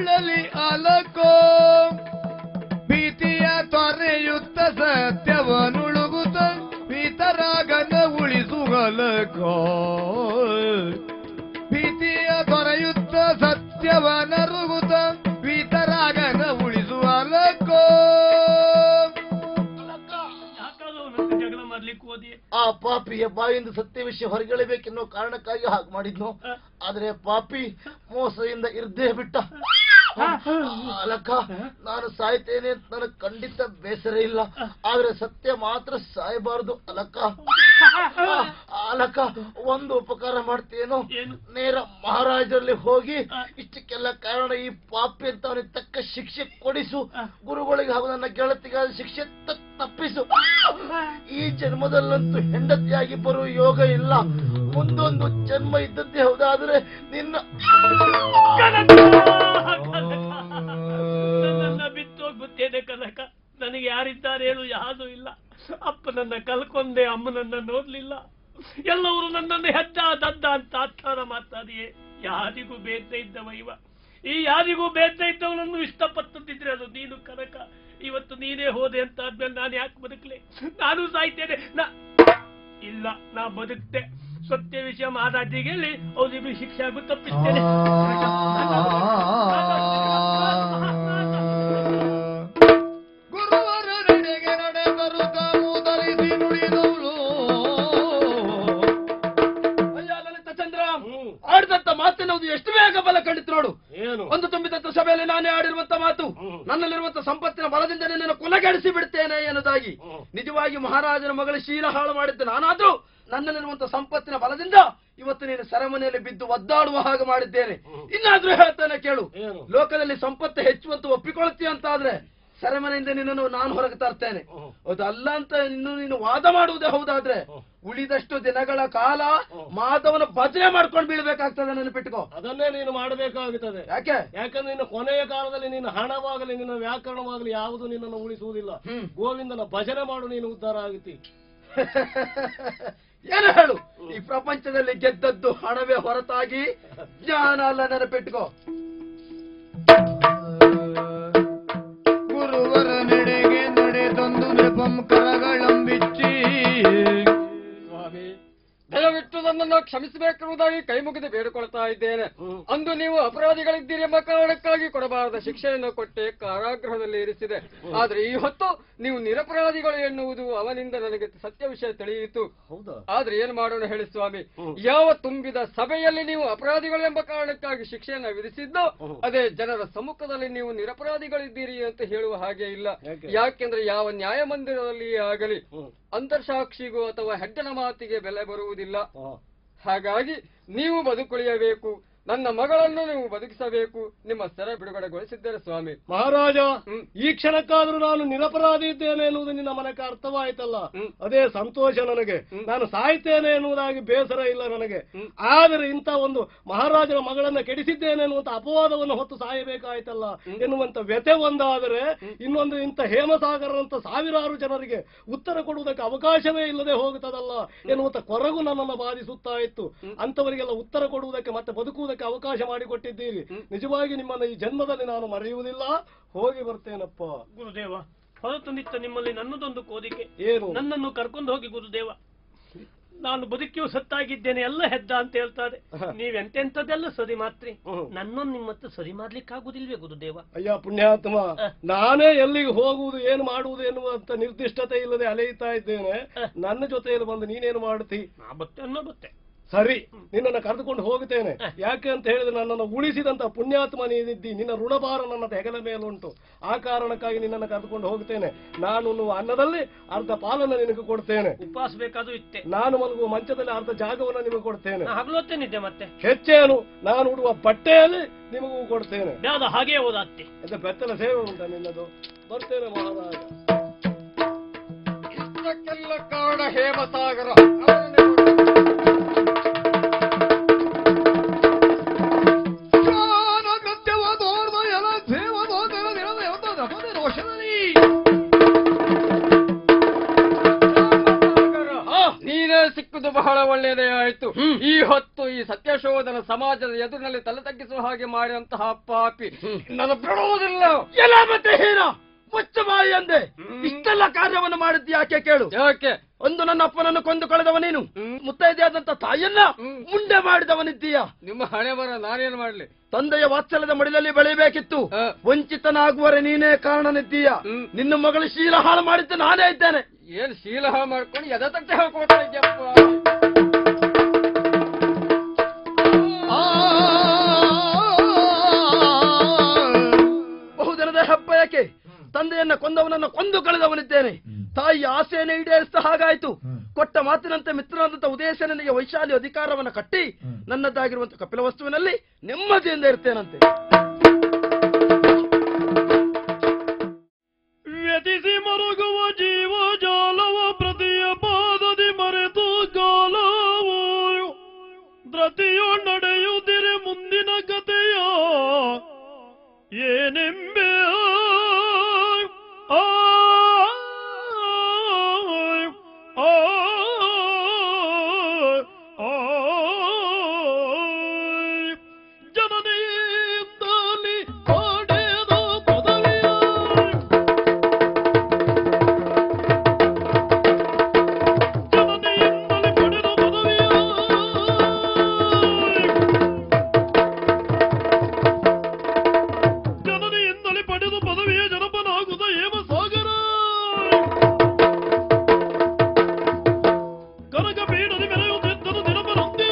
ಉಳ್ಳಲಿ ಅಲಕೋ ಭೀತಿಯ ತೊರೆಯುತ್ತ ಸತ್ಯವನುಳುಗುತ್ತ ವಿತರಾಗನ ಉಳಿಸುಗಲಕೋ ಭೀತಿಯ ತೊರೆಯುತ್ತ ಸತ್ಯವನರುಗುತ್ತ ವಿತರಾಗನ ಉಳಿಸುವಲಕೋ. ಆ ಪಾಪಿಯ ಬಾಯಿಂದ ಸತ್ಯ ವಿಷಯ ಹೊರಗೆಳಬೇಕೆನ್ನೋ ಕಾರಣಕ್ಕಾಗಿ ಹಾಗೆ ಮಾಡಿದ್ನು. ಆದ್ರೆ ಪಾಪಿ ಮೋಸದಿಂದ ಇರ್ದೇ ಬಿಟ್ಟ. ಅಲಕ್ಕ, ನಾನು ಸಾಯ್ತೇನೆ ಅಂತ ನನಗೆ ಖಂಡಿತ ಬೇಸರ ಇಲ್ಲ, ಆದ್ರೆ ಸತ್ಯ ಮಾತ್ರ ಸಾಯಬಾರದು. ಅಲಕ್ಕ ಅಲಕ್ಕ, ಒಂದು ಉಪಕಾರ ಮಾಡ್ತೇನೋ, ನೇರ ಮಹಾರಾಜರಲ್ಲಿ ಹೋಗಿ ಇಷ್ಟಕ್ಕೆಲ್ಲ ಕಾರಣ ಈ ಪಾಪಿ ಅಂತ ಅವನಿಗೆ ತಕ್ಕ ಶಿಕ್ಷೆ ಕೊಡಿಸು, ಗುರುಗಳಿಗೆ ಹಾಗೂ ನನ್ನ ಗೆಳತಿಗಾದ ಶಿಕ್ಷೆ ತಪ್ಪಿಸು. ಈ ಜನ್ಮದಲ್ಲಂತೂ ಹೆಂಡತಿಯಾಗಿ ಬರುವ ಯೋಗ ಇಲ್ಲ, ಮುಂದೊಂದು ಜನ್ಮ ಇದ್ದದ್ದೇ ಹೌದಾದ್ರೆ ನಿನ್ನ ಬಿತ್ತೋಗ್ಬಿಟ್ಟೇನೆ ಕನಕ. ನನಗೆ ಯಾರಿದ್ದಾರೆ ಹೇಳು, ಯಾರೂ ಇಲ್ಲ. ಅಪ್ಪನನ್ನ ಕಲ್ಕೊಂಡೆ, ಅಮ್ಮನನ್ನ ನೋಡ್ಲಿಲ್ಲ. ಎಲ್ಲವರು ನನ್ನನ್ನು ಹೆದ್ದ ದದ್ದ ಅಂತ ಆಚಾರ ಮಾತಾಡಿಯೇ. ಯಾರಿಗೂ ಬೇಡ್ತಾ ಇದ್ದವ ಇವ. ಈ ಯಾರಿಗೂ ಬೇಡ್ತಾ ಇದ್ದವನನ್ನು ಇಷ್ಟಪಟ್ಟಿದ್ರೆ ಅದು ನೀನು ಕನಕ. ಇವತ್ತು ನೀನೇ ಹೋದೆ ಅಂತ ಆದ್ಮೇಲೆ ನಾನು ಯಾಕೆ ಬದುಕಲಿ? ನಾನು ಸಾಯ್ತೇನೆ. ಇಲ್ಲ, ನಾ ಬದುಕ್ತೆ. ಸತ್ಯ ವಿಷಯ ಮಹಾರಾಜಿಗೆ ಹೇಳಿ ಅವ್ರಿಗೆ ಶಿಕ್ಷೆ ಆಗು ತಪ್ಪಿಸ್ತೇನೆ. ಗುರುವರ ನಡೆಗೆ ನಡೆದರು ತಾನು ಧರಿಸಿ ನುಡಿದವಳು. ಅಯ್ಯ ಲಲಿತ ಚಂದ್ರ, ಆಡಿದಂತ ಮಾತಿನದು ಎಷ್ಟು ಬೇಗ ಬಲ ಕಂಡಿತು ನೋಡು. ಒಂದು ತುಂಬಿದಂತ ಸಭೆಯಲ್ಲಿ ನಾನೇ ಆಡಿರುವಂತ ಮಾತು, ನನ್ನಲ್ಲಿರುವಂತ ಸಂಪತ್ತಿನ ಬಲದಿಂದ ನಿನ್ನನ್ನು ಕೊಲೆಗಾಡಿಸಿ ಬಿಡ್ತೇನೆ ಎನ್ನುವುದಾಗಿ. ನಿಜವಾಗಿ ಮಹಾರಾಜನ ಮಗಳ ಶೀಲ ಹಾಳು ಮಾಡಿದ್ದೆ ನಾನಾದ್ರೂ ನನ್ನಲ್ಲಿರುವಂತ ಸಂಪತ್ತಿನ ಬಲದಿಂದ ಇವತ್ತು ನೀನು ಸೆರೆಮನೆಯಲ್ಲಿ ಬಿದ್ದು ಒದ್ದಾಡುವ ಹಾಗೆ ಮಾಡಿದ್ದೇನೆ. ಇನ್ನಾದ್ರೂ ಹೇಳ್ತಾನೆ ಕೇಳು, ಲೋಕದಲ್ಲಿ ಸಂಪತ್ತು ಹೆಚ್ಚುವಂತ ಒಪ್ಪಿಕೊಳ್ತೀಯ ಅಂತ ಆದ್ರೆ ಸೆರೆಮನೆಯಿಂದ ನಿನ್ನನ್ನು ನಾನು ಹೊರಗೆ ತರ್ತೇನೆ. ಅದಲ್ಲ ಅಂತ ನೀನು ವಾದ ಮಾಡುವುದೇ ಹೌದಾದ್ರೆ ಉಳಿದಷ್ಟು ದಿನಗಳ ಕಾಲ ಮಾಧವನ ಭಜನೆ ಮಾಡ್ಕೊಂಡು ಬೀಳ್ಬೇಕಾಗ್ತದೆ, ನೆನಪಿಟ್ಕೋ. ಅದನ್ನೇ ನೀನು ಮಾಡಬೇಕಾಗುತ್ತದೆ. ಯಾಕಂದ್ರೆ ನಿನ್ನ ಕೊನೆಯ ಕಾಲದಲ್ಲಿ ನಿನ್ನ ಹಣವಾಗಲಿ ನಿನ್ನ ವ್ಯಾಕರಣವಾಗಲಿ ಯಾವುದು ನಿನ್ನನ್ನು ಉಳಿಸುವುದಿಲ್ಲ. ಗೋವಿಂದನ ಭಜನೆ ಮಾಡು, ನೀನು ಉದ್ಧಾರ ಆಗುತ್ತಿ. ಏನು ಹೇಳು, ಈ ಪ್ರಪಂಚದಲ್ಲಿ ಗೆದ್ದದ್ದು ಹಣವೇ ಹೊರತಾಗಿ ಜ್ಞಾನ ಅಲ್ಲ, ನೆನಪಿಟ್ಕೋ. ಗುರುವರ ನಡೆಗೆ ನಡೆದೊಂದು ನೃಪಂ ಕರಗಳಂಬಿಚ್ಚಿ, ಸ್ವಾಮಿ ದಯವಿಟ್ಟು ನನ್ನನ್ನು ಕ್ಷಮಿಸಬೇಕೆನ್ನುವುದಾಗಿ ಕೈ ಮುಗಿದು ಬೇಡಿಕೊಳ್ತಾ ಇದ್ದೇನೆ. ಅಂದು ನೀವು ಅಪರಾಧಿಗಳಿದ್ದೀರಿ ಎಂಬ ಕಾರಣಕ್ಕಾಗಿ ಕೊಡಬಾರದ ಶಿಕ್ಷೆಯನ್ನು ಕೊಟ್ಟೆ ಕಾರಾಗೃಹದಲ್ಲಿ ಇರಿಸಿದೆ. ಆದ್ರೆ ಈ ಹೊತ್ತು ನೀವು ನಿರಪರಾಧಿಗಳು ಎನ್ನುವುದು ಅವನಿಂದ ನನಗೆ ಸತ್ಯ ವಿಷಯ ತಿಳಿಯಿತು. ಆದ್ರೆ ಏನ್ ಮಾಡೋಣ ಹೇಳಿ ಸ್ವಾಮಿ, ಯಾವ ತುಂಬಿದ ಸಭೆಯಲ್ಲಿ ನೀವು ಅಪರಾಧಿಗಳು ಎಂಬ ಕಾರಣಕ್ಕಾಗಿ ಶಿಕ್ಷೆಯನ್ನ ವಿಧಿಸಿದ್ದು ಅದೇ ಜನರ ಸಮ್ಮುಖದಲ್ಲಿ ನೀವು ನಿರಪರಾಧಿಗಳಿದ್ದೀರಿ ಅಂತ ಹೇಳುವ ಹಾಗೆ ಇಲ್ಲ. ಯಾಕೆಂದ್ರೆ ಯಾವ ನ್ಯಾಯಮಂದಿರದಲ್ಲಿ ಆಗಲಿ ಅಂತರ್ಸಾಕ್ಷಿಗೂ ಅಥವಾ ಹೆಡ್ಡನ ಮಾತಿಗೆ ಬೆಲೆ ಬರುವುದಿಲ್ಲ. ಹಾಗಾಗಿ ನೀವು ಬದುಕುಳಿಯಬೇಕು, ನನ್ನ ಮಗಳನ್ನು ನೀವು ಬದುಕಿಸಬೇಕು. ನಿಮ್ಮ ಸೆರೆ ಬಿಡುಗಡೆಗೊಳಿಸಿದ್ದೇನೆ ಸ್ವಾಮಿ. ಮಹಾರಾಜ, ಈ ಕ್ಷಣಕ್ಕಾದ್ರೂ ನಾನು ನಿರಪರಾಧಿ ಇದ್ದೇನೆ ಎನ್ನುವುದು ನಿನ್ನ ಮನಕ್ಕೆ ಅರ್ಥವಾಯ್ತಲ್ಲ, ಅದೇ ಸಂತೋಷ ನನಗೆ. ನಾನು ಸಾಯ್ತೇನೆ ಎನ್ನುವುದಾಗಿ ಬೇಸರ ಇಲ್ಲ ನನಗೆ. ಆದರೆ ಇಂಥ ಒಂದು ಮಹಾರಾಜನ ಮಗಳನ್ನ ಕೆಡಿಸಿದ್ದೇನೆ ಎನ್ನುವಂತ ಅಪವಾದವನ್ನು ಹೊತ್ತು ಸಾಯಬೇಕಾಯ್ತಲ್ಲ ಎನ್ನುವಂತ ವ್ಯಥೆ ಒಂದಾದರೆ, ಇನ್ನೊಂದು ಇಂಥ ಹೇಮಸಾಗರಂತ ಸಾವಿರಾರು ಜನರಿಗೆ ಉತ್ತರ ಕೊಡುವುದಕ್ಕೆ ಅವಕಾಶವೇ ಇಲ್ಲದೆ ಹೋಗುತ್ತದಲ್ಲ ಎನ್ನುವಂತ ಕೊರಗು ನನ್ನನ್ನು ಬಾಧಿಸುತ್ತಾ ಇತ್ತು. ಅಂತವರಿಗೆಲ್ಲ ಉತ್ತರ ಕೊಡುವುದಕ್ಕೆ ಮತ್ತೆ ಬದುಕುವುದಕ್ಕೆ ಅವಕಾಶ ಮಾಡಿಕೊಟ್ಟಿದ್ದೀರಿ. ನಿಜವಾಗಿ ನಿಮ್ಮನ್ನು ಈ ಜನ್ಮದಲ್ಲಿ ನಾನು ಮರೆಯುವುದಿಲ್ಲ. ಹೋಗಿ ಬರ್ತೇನಪ್ಪ. ಗುರುದೇವ, ಹೊರತು ನಿತ್ತ ನಿಮ್ಮಲ್ಲಿ ನನ್ನದೊಂದು ಕೋರಿಕೆ. ಏನು? ನನ್ನನ್ನು ಕರ್ಕೊಂಡು ಹೋಗಿ ಗುರುದೇವ. ನಾನು ಬದುಕಿಯೂ ಸತ್ತಾಗಿದ್ದೇನೆ, ಎಲ್ಲ ಹೆದ್ದ ಅಂತ ಹೇಳ್ತಾರೆ. ನೀವೆಂತೆಂತದೆಲ್ಲ ಸರಿ ಮಾತ್ರಿ, ನನ್ನನ್ನು ನಿಮ್ಮತ್ತ ಸರಿ ಮಾಡ್ಲಿಕ್ಕಾಗುದಿಲ್ವೇ ಗುರುದೇವ? ಅಯ್ಯ ಪುಣ್ಯಾತ್ಮ, ನಾನೇ ಎಲ್ಲಿಗೆ ಹೋಗುವುದು ಏನು ಮಾಡುವುದು ಎನ್ನುವಂತ ನಿರ್ದಿಷ್ಟತೆ ಇಲ್ಲದೆ ಅಲೆಯುತ್ತಾ ಇದ್ದೇನೆ. ನನ್ನ ಜೊತೆಯಲ್ಲಿ ಬಂದು ನೀನೇನು ಮಾಡುತ್ತಿ? ನಾ ಬತ್ತೆ ಅನ್ನೋ ಬತ್ತೆ. ಸರಿ, ನಿನ್ನನ್ನು ಕರೆದುಕೊಂಡು ಹೋಗುತ್ತೇನೆ. ಯಾಕೆ ಅಂತ ಹೇಳಿದ್ರೆ ನನ್ನನ್ನು ಉಳಿಸಿದಂತ ಪುಣ್ಯಾತ್ಮ ನೀನಿದ್ದಿ, ನಿನ್ನ ಋಣಭಾರ ನನ್ನ ಹೆಗಲ ಮೇಲುಂಟು. ಆ ಕಾರಣಕ್ಕಾಗಿ ನಿನ್ನನ್ನು ಕರೆದುಕೊಂಡು ಹೋಗುತ್ತೇನೆ. ನಾನು ಅನ್ನದಲ್ಲಿ ಅರ್ಧ ಪಾಲನ್ನು ನಿನಗೆ ಕೊಡ್ತೇನೆ. ಉಪವಾಸ ಬೇಕಾದ್ರೂ ಇತ್ತೆ. ನಾನು ಮಲಗುವ ಮಂಚದಲ್ಲಿ ಅರ್ಧ ಜಾಗವನ್ನು ನಿಮಗೆ ಕೊಡ್ತೇನೆ. ಹಗಲೊತ್ತೇನಿದ್ದೆ ಮತ್ತೆ ಹೆಚ್ಚೇನು, ನಾನು ಉಡುವ ಬಟ್ಟೆಯಲ್ಲಿ ನಿಮಗೂ ಕೊಡ್ತೇನೆ. ಯಾವ್ದು ಹಾಗೆ ಹೋದತ್ತೆ. ಇದು ಬೆತ್ತಲ ಸೇವೆ ಉಂಟ ನಿನ್ನದು. ಬರ್ತೇನೆ ಮಹಾರಾಜ. ಇಷ್ಟಕ್ಕೆಲ್ಲ ಕಾರಣ ಹೇಮಸಾಗರ. ನೀನೇ ಸಿಕ್ಕುದು ಬಹಳ ಒಳ್ಳೆ ಒಳ್ಳೆಯದೇ ಆಯ್ತು. ಈ ಹೊತ್ತು ಈ ಸತ್ಯಶೋಧನ ಸಮಾಜದ ಎದುರಿನಲ್ಲಿ ತಲೆ ತಗ್ಗಿಸುವ ಹಾಗೆ ಮಾಡಿದಂತಹ ಪಾಪಿ ನನ್ನ ಬಿಡುವುದಿಲ್ಲ. ಎಲ್ಲ ಮತ್ತೆ ಹೀನ ಮುಚ್ಚ ಬಾಯಿ ಅಂದೆ. ಇಷ್ಟೆಲ್ಲ ಕಾರ್ಯವನ್ನು ಮಾಡಿದ್ದು ಯಾಕೆ ಕೇಳು. ಯಾಕೆ? ಒಂದು ನನ್ನ ಅಪ್ಪನನ್ನು ಕೊಂದು ಕಳೆದವ ನೀನು, ಮುತ್ತೈದೆಯಾದಂತ ತಾಯಿಯನ್ನ ಮುಂಡೆ ಮಾಡಿದವನಿದ್ದೀಯ. ನಿಮ್ಮ ಹಣೆ ಬರ ನಾನೇನು ಮಾಡ್ಲಿ? ತಂದೆಯ ವಾತ್ಸಲ್ಯದ ಮಡಿಲಲ್ಲಿ ಬೆಳೆಯಬೇಕಿತ್ತು, ವಂಚಿತನಾಗುವರೆ ನೀನೇ ಕಾರಣನಿದ್ದೀಯ. ನಿನ್ನ ಮಗಳು ಶೀಲ ಹಾಳು ಮಾಡಿದ್ದು ನಾನೇ ಇದ್ದೇನೆ. ಏನ್ ಶೀಲ ಹಾಳು ಮಾಡ್ಕೊಂಡು ಎದೆ ತಟ್ಟೆ ಹೇಳ್ಕೊಡ್ತಾ ಇದ್ಯಪ್ಪ. ಬಹುದಿನದ ಹಬ್ಬ ಯಾಕೆ? ತಂದೆಯನ್ನ ಕೊಂದವನನ್ನ ಕೊಂದು ಕಳೆದವನಿದ್ದೇನೆ. ತಾಯಿಯ ಆಸೆಯನ್ನು ಈಡೇರಿಸಿದ ಹಾಗಾಯ್ತು. ಕೊಟ್ಟ ಮಾತಿನಂತೆ ಮಿತ್ರನಾದಂತ ಉದಯಸೇನಿಗೆ ವೈಶಾಲಿ ಅಧಿಕಾರವನ್ನ ಕಟ್ಟಿ ನನ್ನದಾಗಿರುವಂತಹ ಕಪಿಲ ವಸ್ತುವಿನಲ್ಲಿ ನೆಮ್ಮದಿಯಿಂದ ಇರ್ತೇನಂತೆ. ವ್ಯತಿಸಿ ಮರುಗುವ ಜೀವ ಜಾಲವ ಪ್ರತಿಯ ಪಾದದಿ ಮರೆತು ಗಾಲವು ಧೃತಿಯು ನಡೆಯುತ್ತಿರೆ ಮುಂದಿನ ಕಥೆಯ ಏನೆಂಬೆ ಜನನಿಯಿಂದಲೇ ಪಡೆದ ಪದವಿಯ ಜನನಿಯಿಂದಲೇ ಪಡೆದ ಪದವಿಯ ಜನಪನಾಗುದ ಹೇಮಸಾಗರ ಕನಕ ಪೀಠದ ಮೆರೆಯುತ್ತಿದ್ದನು ದಿನಪನಂತೆ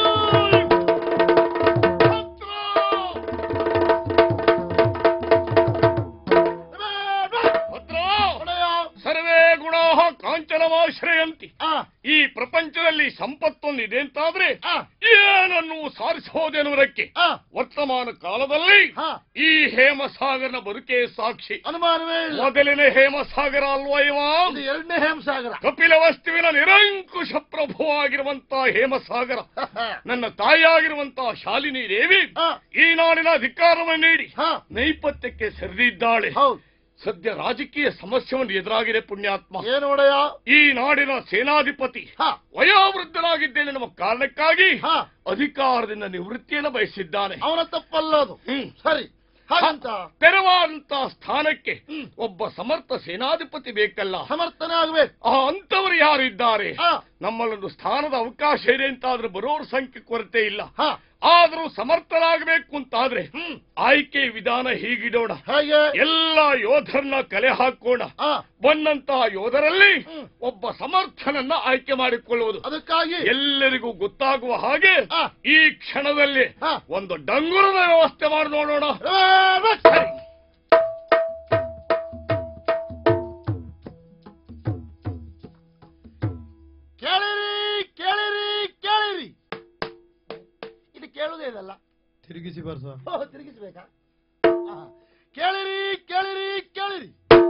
ಸರ್ವೇ ಗುಣ ಕಾಂಚನವಾಶ್ರಯಂತಿ. ಈ ಪ್ರಪಂಚದಲ್ಲಿ ಸಂಪತ್ತೊಂದಿದೆ ಅಂತಾದ್ರೆ ಏನನ್ನು ಸಾರಿಸಬಹುದೆನ್ನುವುದಕ್ಕೆ ವರ್ತಮಾನ ಕಾಲದಲ್ಲಿ ಈ ಹೇಮಸಾಗರನ ಬದುಕೆ ಸಾಕ್ಷಿ. ಅನುಮಾನವೇ ಇಲ್ಲ. ಮೊದಲಿನ ಹೇಮಸಾಗರ ಅಲ್ವಾ ಇವ? ಇದು ಎರಡನೇ ಹೇಮಸಾಗರ. ಕಪಿಲ ವಸ್ತುವಿನ ನಿರಂಕುಶ ಪ್ರಭುವಾಗಿರುವಂತಹ ಹೇಮಸಾಗರ ನನ್ನ ತಾಯಿಯಾಗಿರುವಂತಹ ಶಾಲಿನಿ ದೇವಿ ಈ ನಾಡಿನ ಅಧಿಕಾರವನ್ನು ನೀಡಿ ನೈಪಥ್ಯಕ್ಕೆ ಸರಿದಿದ್ದಾಳೆ. ಸದ್ಯ ರಾಜಕೀಯ ಸಮಸ್ಯೆಯನ್ನು ಎದುರಾಗಿದೆ ಪುಣ್ಯಾತ್ಮ. ಏನು ಒಡೆಯ? ಈ ನಾಡಿನ ಸೇನಾಧಿಪತಿ ವಯೋವೃದ್ಧನಾಗಿದ್ದೇನೆ ನಮ್ಮ ಕಾರಣಕ್ಕಾಗಿ ಅಧಿಕಾರದಿಂದ ನಿವೃತ್ತಿಯನ್ನು ಬಯಸಿದ್ದಾನೆ. ಅವನ ತಪ್ಪಲ್ಲದು. ಸರಿ, ಹಾಗಂತ ತೆರವಾದಂತಹ ಸ್ಥಾನಕ್ಕೆ ಒಬ್ಬ ಸಮರ್ಥ ಸೇನಾಧಿಪತಿ ಬೇಕಲ್ಲ. ಸಮರ್ಥನೆ ಆಗಬೇಕು. ಅಂತವರು ಯಾರು ಇದ್ದಾರೆ? ನಮ್ಮಲ್ಲೊಂದು ಸ್ಥಾನದ ಅವಕಾಶ ಇದೆ ಅಂತಾದ್ರೆ ಬರೋರ ಸಂಖ್ಯೆ ಕೊರತೆ ಇಲ್ಲ. ಆದರೂ ಸಮರ್ಥರಾಗಬೇಕು ಅಂತಾದ್ರೆ ಆಯ್ಕೆ ವಿಧಾನ ಹೀಗಿಡೋಣ. ಎಲ್ಲ ಯೋಧರನ್ನ ಕಲೆ ಹಾಕೋಣ. ಬಂದಂತಹ ಯೋಧರಲ್ಲಿ ಒಬ್ಬ ಸಮರ್ಥನನ್ನ ಆಯ್ಕೆ ಮಾಡಿಕೊಳ್ಳುವುದು. ಅದಕ್ಕಾಗಿ ಎಲ್ಲರಿಗೂ ಗೊತ್ತಾಗುವ ಹಾಗೆ ಈ ಕ್ಷಣದಲ್ಲಿ ಒಂದು ಡಂಗುರದ ವ್ಯವಸ್ಥೆ ಮಾಡಿ ನೋಡೋಣ. ಕೇಳಿರಿ ಕೇಳಿರಿ ಕೇಳಿರಿ. ಇದು ಕೇಳುವುದೇ ಇದಲ್ಲ. ತಿರುಗಿಸಿ ಬರ್ಸ. ತಿರುಗಿಸಬೇಕಾ? ಕೇಳಿರಿ ಕೇಳಿರಿ ಕೇಳಿರಿ.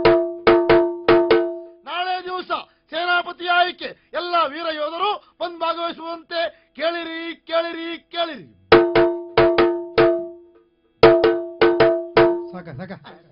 ನಾಳೆ ದಿವಸ ಸೇನಾಪತಿ ಆಯ್ಕೆ ಎಲ್ಲ ವೀರ ಯೋಧರು ಬಂದು ಭಾಗವಹಿಸುವಂತೆ ಕೇಳಿರಿ ಕೇಳಿರಿ ಕೇಳಿರಿ. ಸಾಕ ಸಾಕ